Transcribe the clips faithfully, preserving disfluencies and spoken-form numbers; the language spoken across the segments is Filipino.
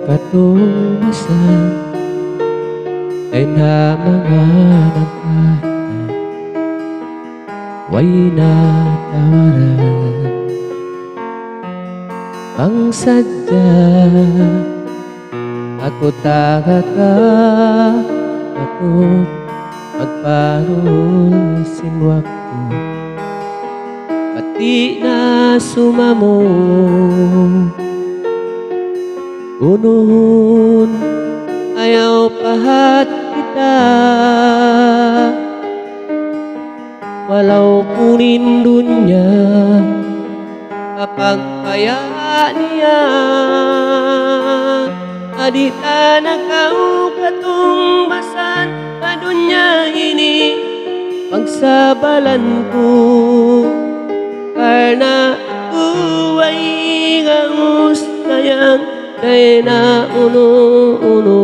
katumasan ay na mga nagkahit way natawaran ang sadya ako tagaka ato magparol sinwak ko pati na sumamo unuhon ayaw pahat kita walau kunin dunya kapag kaya niya adita na kau katumbasan pa dunya ini pagsabalan ko karena aku ay gangus sayang day na uno-uno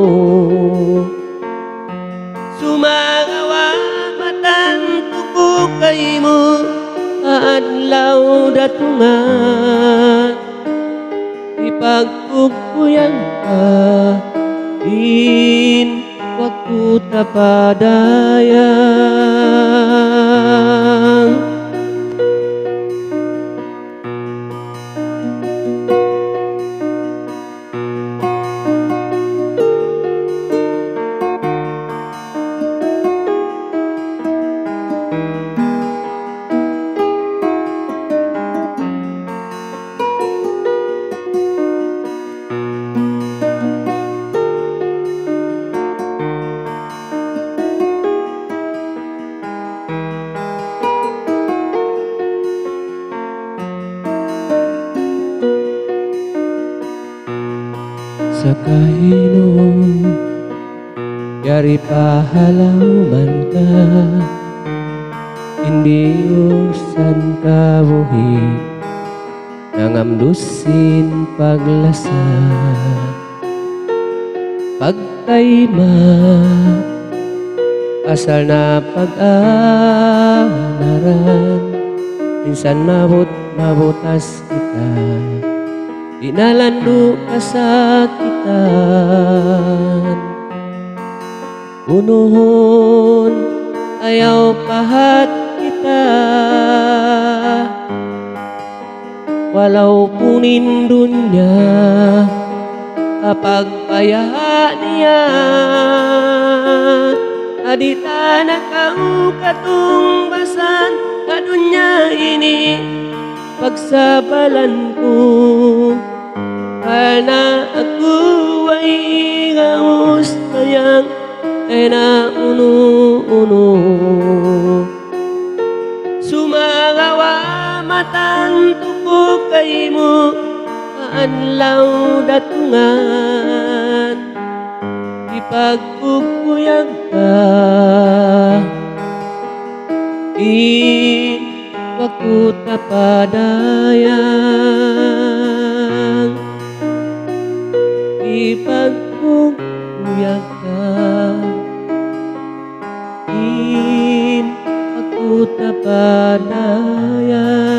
sumagawa matanto ko kay mo adlaw datungan ipagpugpuyang ka in waktu tapadayang sa kahinom yari pahalauman ka hindi usan kabuhi nangamdusin paglasa pagkayma asal na pag-anaran minsan mabot mabutas kita di nalandu kasakitan unuhon ayaw pahat kita walau kunin dunya kapag payah niya adita na kau katumbasan ka dunya ini pagsabalan ko karena aku ay gangus sayang ay na uno-uno sumagawa matanto ko kay mo kaadlaw datungan ipagpugpuyag ka in waktu tapadayang ipagpugpuyag ka in waktu tapadayang